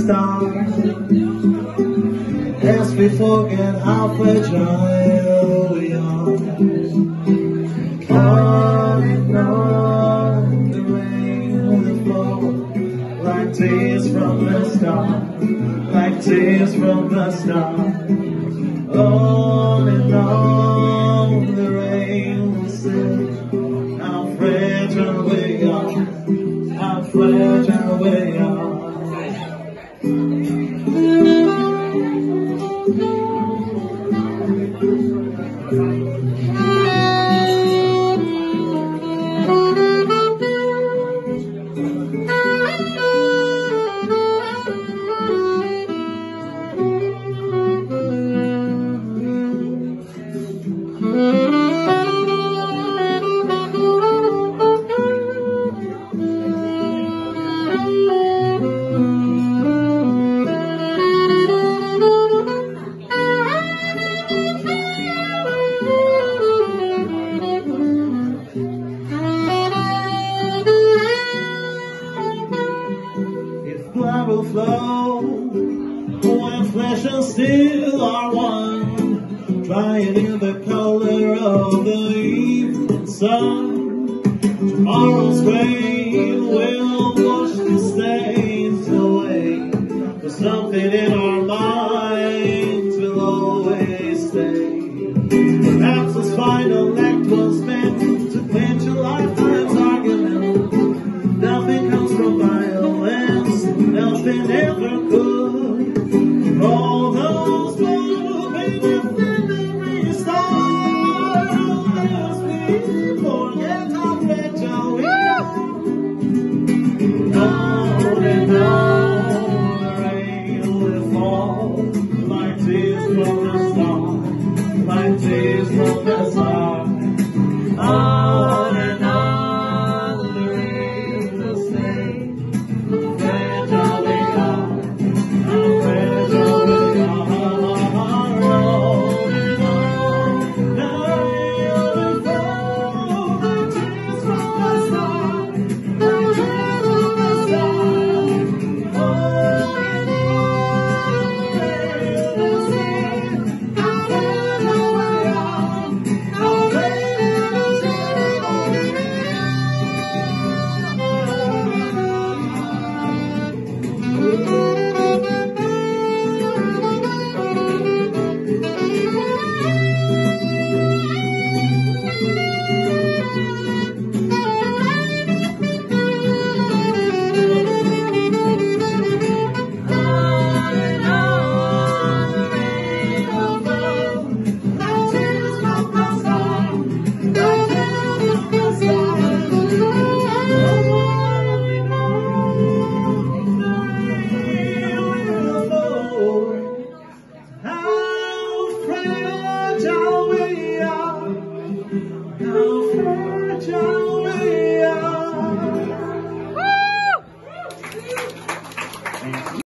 stars. As we forget how fragile we are. On and on, the rain will fall like tears from the star, like tears from the star. On and on, the rain will sing how fragile we are, how fragile we are. Blood will flow when flesh and steel are one, drying in the color of the evening sun. Tomorrow's rain will wash the stains away, but something in our minds will always stay. Perhaps this final act was meant to quench a lifetime's argument. Nothing comes from violence, nothing ever could. All those will be defending restart as we forget how fragile we are. On and on, the rain will fall like tears from the star, like tears from the star. On and on, the rain will stay. Fragile we are, how fragile we are. On and on, the rain will fall like tears from the star, like tears from the star. On and on, the rain will stay. How fragile we are, how fragile we are. How fragile we are.